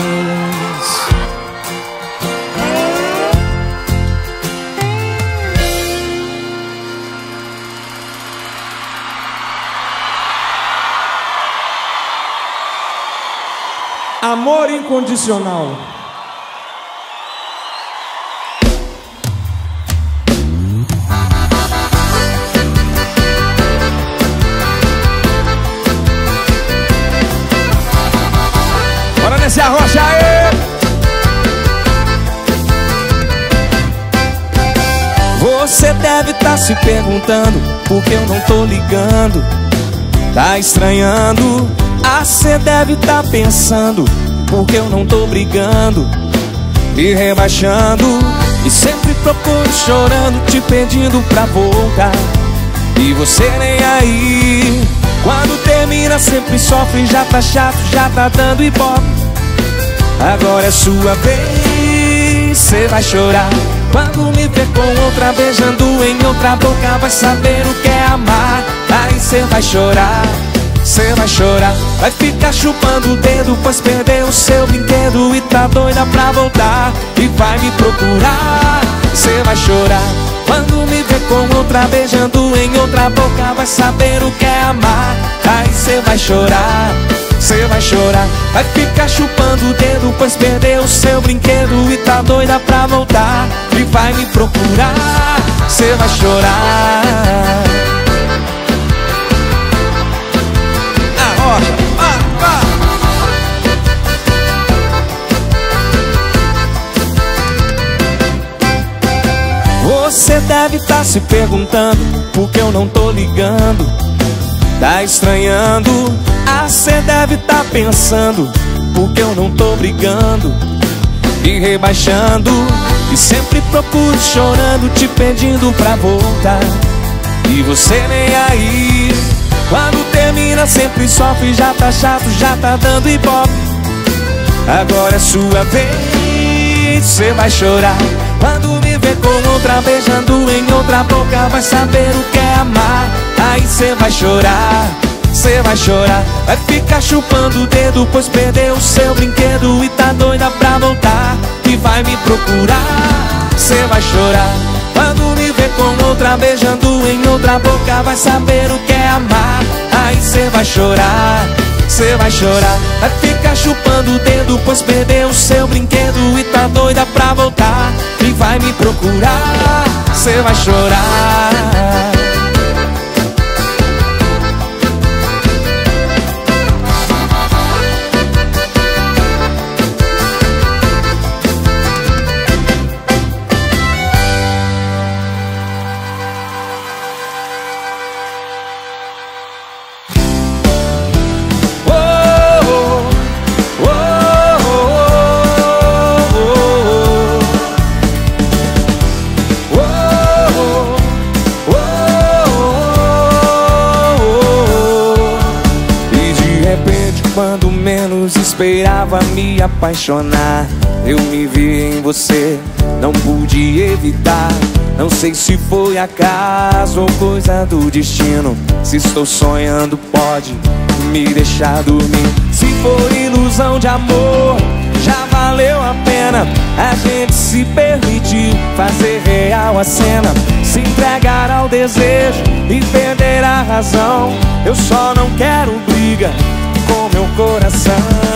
Amor incondicional. Bora nesse arrocha aí. Você deve estar se perguntando por que eu não tô ligando, tá estranhando. Ah, cê deve tá pensando porque eu não tô brigando, me rebaixando, e sempre procuro chorando, te pedindo pra voltar, e você nem aí. Quando termina sempre sofre, já tá chato, já tá dando ibope. Agora é sua vez, cê vai chorar. Quando me ver com outra beijando em outra boca, vai saber o que é amar. Aí cê vai chorar, cê vai chorar, vai ficar chupando o dedo, pois perdeu o seu brinquedo e tá doida pra voltar, e vai me procurar. Cê vai chorar, quando me ver com outra beijando em outra boca, vai saber o que é amar. Aí cê vai chorar, cê vai chorar, vai ficar chupando o dedo, pois perdeu o seu brinquedo e tá doida pra voltar, e vai me procurar. Cê vai chorar. Você deve estar se perguntando por que eu não tô ligando, tá estranhando. Ah, cê deve estar pensando por que eu não tô brigando, me rebaixando, e sempre procuro chorando, te pedindo pra voltar, e você nem aí. Quando termina sempre sofre, já tá chato, já tá dando ibope. Agora é sua vez, cê vai chorar. Quando me ver com outra beijando em outra boca, vai saber o que é amar. Aí cê vai chorar, cê vai chorar, vai ficar chupando o dedo, pois perdeu o seu brinquedo e tá doida pra voltar, e vai me procurar. Cê vai chorar, quando me ver com outra beijando em outra boca, vai saber o que é amar. Aí cê vai chorar, cê vai chorar, vai ficar chupando o dedo, pois perdeu o seu brinquedo e tá doida pra voltar, e vai me procurar. Cê vai chorar. esperava me apaixonar. Eu me vi em você, não pude evitar. Não sei se foi acaso ou coisa do destino. Se estou sonhando pode me deixar dormir. Se for ilusão de amor, já valeu a pena a gente se permitir fazer real a cena, se entregar ao desejo e perder a razão. Eu só não quero briga com meu coração.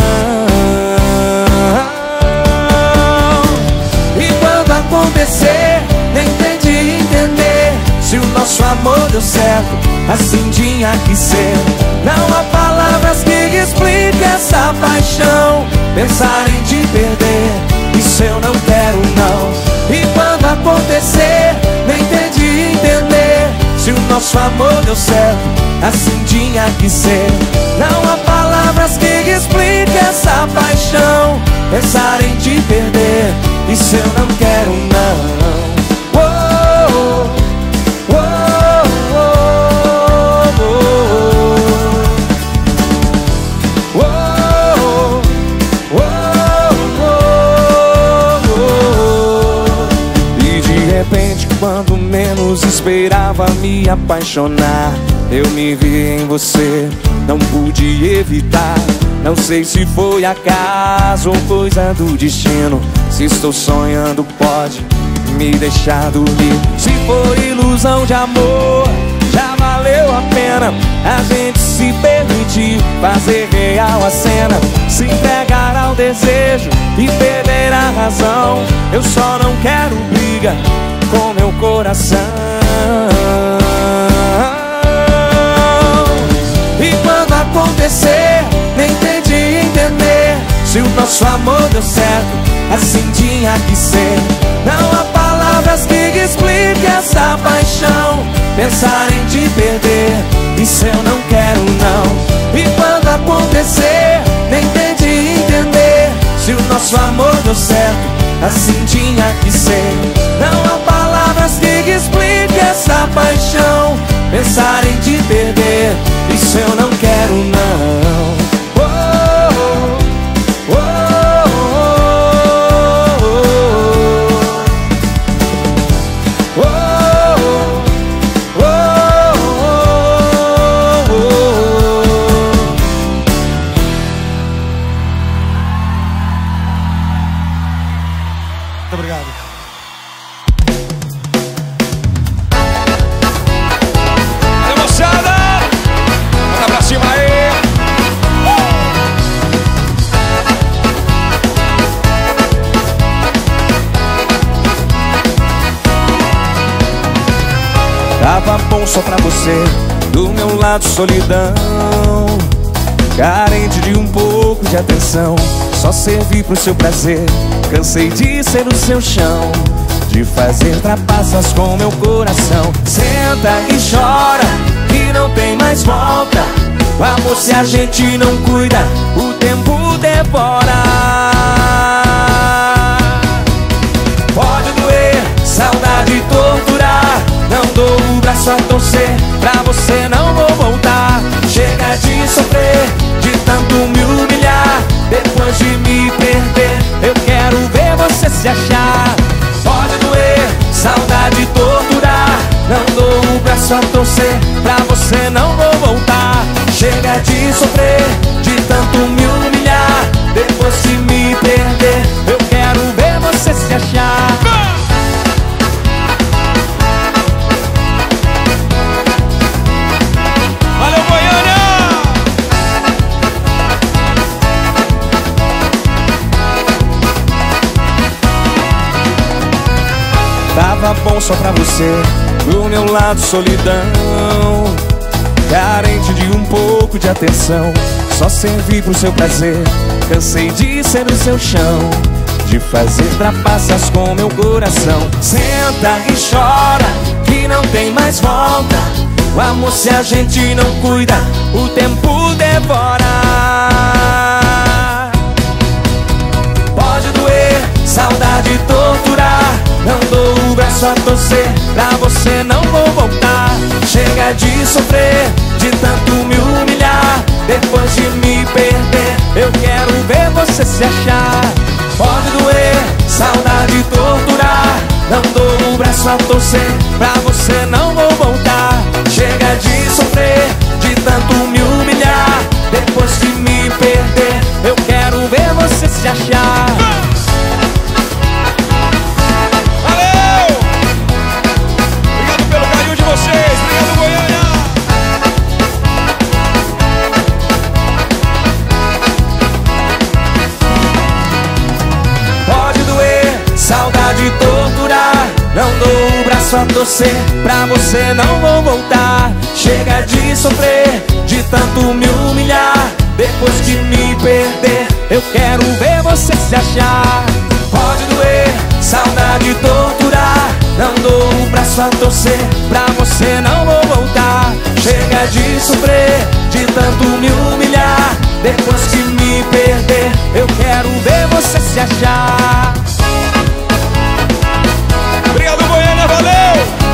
E quando acontecer, nem tente entender se o nosso amor deu certo, assim tinha que ser. Não há palavras que expliquem essa paixão. Pensar em te perder, isso eu não quero não. E quando acontecer, nem tente entender se o nosso amor deu certo, assim tinha que ser. Não há palavras que expliquem essa paixão. Pensar em te perder, isso eu não quero não. Oh, oh, oh, oh, oh, oh, oh. E de repente, quando menos esperava me apaixonar, eu me vi em você, não pude evitar. Não sei se foi acaso ou coisa do destino. Se estou sonhando pode me deixar dormir. Se for ilusão de amor, já valeu a pena a gente se permitir fazer real a cena, se entregar ao desejo e perder a razão. Eu só não quero briga com meu coração. E quando acontecer, nem tente entender se o nosso amor deu certo, assim tinha que ser. Não há palavras que expliquem essa paixão. Pensar em te perder, isso eu não quero não. E quando acontecer, nem tente entender se o nosso amor deu certo, assim tinha que ser. Não há palavras que expliquem essa paixão. Pensar em te perder, isso eu não quero não. Oh, oh, oh, oh, oh, oh, oh. Muito obrigado. Tava bom só pra você, do meu lado solidão, carente de um pouco de atenção, só servi pro seu prazer. Cansei de ser o seu chão, de fazer trapaças com meu coração. Senta e chora, que não tem mais volta. O amor se a gente não cuida, o tempo devora. Pode doer, saudade torturar, não dou o braço a torcer, pra você não vou voltar. Chega de sofrer, de tanto me humilhar, depois de me perder, eu quero ver você se achar. Pode doer, saudade torturar, não dou o braço a torcer, pra você não vou voltar. Chega de sofrer, de tanto me humilhar, depois de me perder, eu quero ver você se achar. Tava bom só pra você, do meu lado solidão, carente de um pouco de atenção, só servi pro seu prazer. Cansei de ser o seu chão, de fazer trapaças com meu coração. Senta e chora, que não tem mais volta. O amor se a gente não cuida, o tempo devora. Pode doer, saudade torturar, não dou o braço a torcer, pra você não vou voltar. Chega de sofrer, de tanto me humilhar, depois de me perder, eu quero ver você se achar. Pode doer, saudade torturar, não dou o braço a torcer, pra você não vou voltar. Chega de sofrer, de tanto me humilhar, depois de me perder, eu quero ver você se achar. Valeu! Obrigado pelo carinho de vocês, obrigado Goiânia! Pode doer, saudade torturar, não dou o braço a torcer, pra você não vou voltar. Chega de sofrer, de tanto me humilhar, depois de me perder, eu quero ver você se achar. Pode doer, saudade torturar, não dou o braço a torcer, pra você não vou voltar. Chega de sofrer, de tanto me humilhar, depois de me perder, eu quero ver você se achar. Obrigado Goiânia, valeu!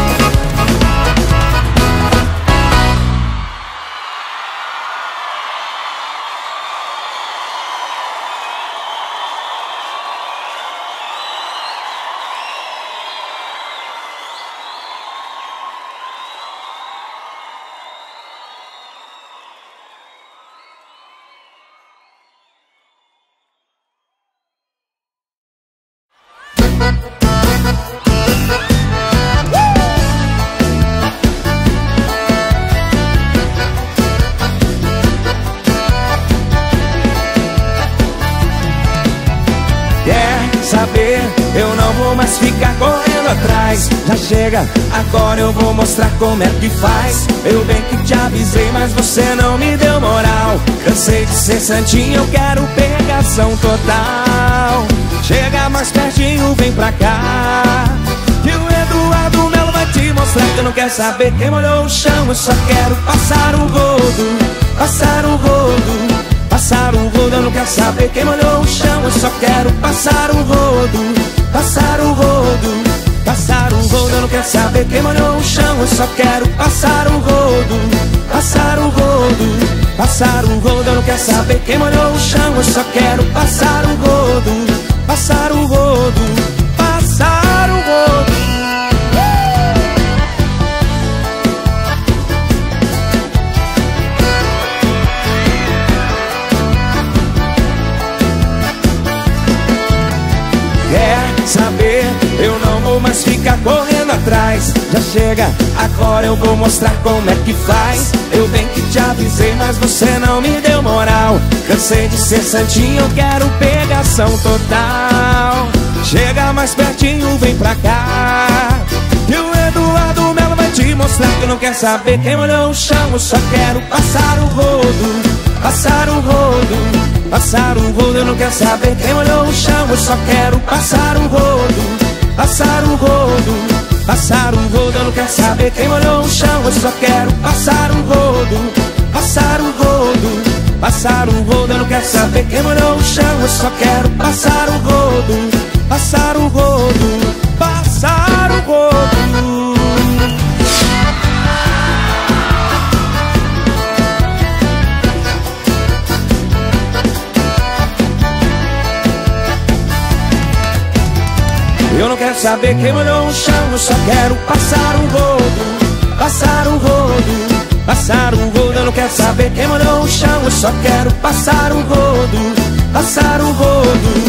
Saber, eu não vou mais ficar correndo atrás. Já chega, agora eu vou mostrar como é que faz. Eu bem que te avisei, mas você não me deu moral. Cansei de ser santinho, eu quero pegação total. Chega mais pertinho, vem pra cá, que o Eduardo Melo vai te mostrar que eu não quero saber quem molhou o chão. Eu só quero passar o rodo, passar o rodo, passar o rodo, eu não quero saber quem molhou o chão. Eu só quero passar o rodo, passar o rodo, passar o rodo, eu não quero saber quem molhou o chão. Eu só quero passar o rodo, passar o rodo, passar o rodo, eu não quero saber quem molhou o chão. Eu só quero passar o rodo, passar o rodo, passar o rodo. Quer saber? Eu não vou mais ficar correndo atrás. Já chega, agora eu vou mostrar como é que faz. Eu bem que te avisei, mas você não me deu moral. Cansei de ser santinho, eu quero pegação total. Chega mais pertinho, vem pra cá, que o Eduardo Melo vai te mostrar que eu não quero saber quem molhou o chão. Eu só quero passar o rodo, passar o rodo, passar o rodo, eu não quero saber quem molhou o chão. Eu só quero passar o rodo, passar o rodo, passar o rodo, eu não quero saber quem molhou o chão. Eu só quero passar o rodo, passar o rodo, passar o rodo, eu não quero saber quem molhou o chão. Eu só quero passar o rodo, passar o rodo, passar o rodo. Eu não quero saber quem molhou o chão, eu só quero passar o rodo, passar o rodo, passar o rodo, eu não quero saber quem molhou o chão. Eu só quero passar o rodo, passar o rodo,